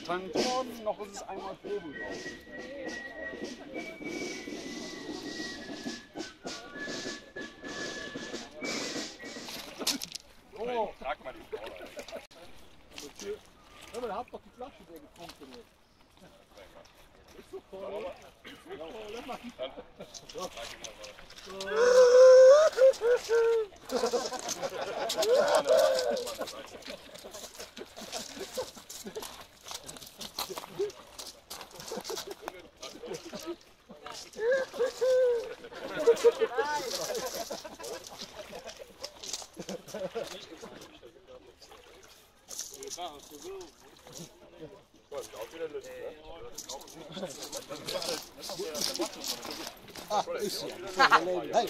getankt worden, noch ist es einmal Probe drauf. Oh, trag mal die Frau da. Ja, aber da habt doch die Flasche, der getrunken wird. Ist so voll. Ach, ist ja. Hey.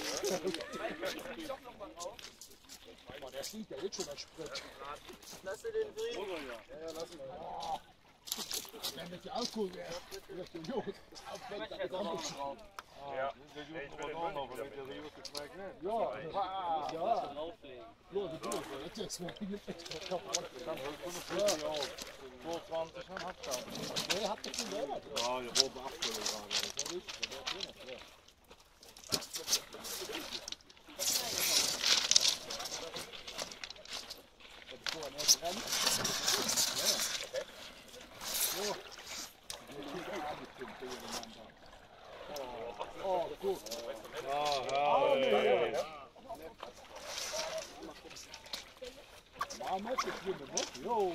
Der sieht ja jetzt schon das Sprit. Lass dir den Frieden. Ja, lass ihn mal. Wenn das Alkohol wäre, wäre der Junge aufweckt, dann kommt es drauf. Ja, der Junge war noch, weil der Rio geschmeckt hat. Ja, ja. Ja, die Blut, jetzt wäre ich nicht extra kaputt. Dann holt man das Video auf. 22 haben hat es. Nee, habt ihr schon selber? Ja, die robe Abfüllung gerade. Oh, gut. Ja, nicht so schlimm, ne? Jo.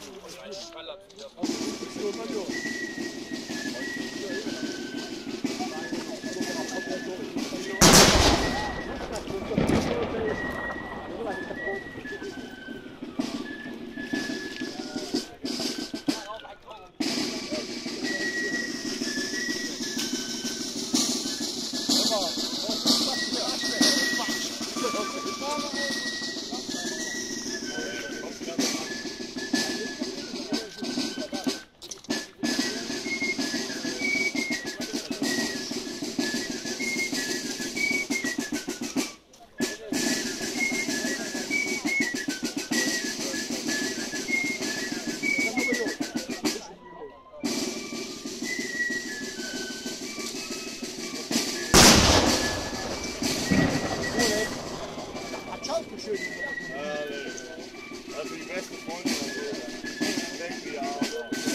Also die beste Freundin denkt mir auch.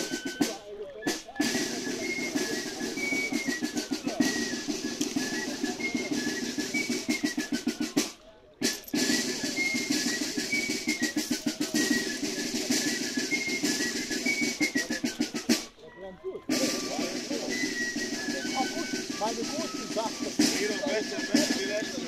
Meine Guten sagt, Jeder beste die letzte.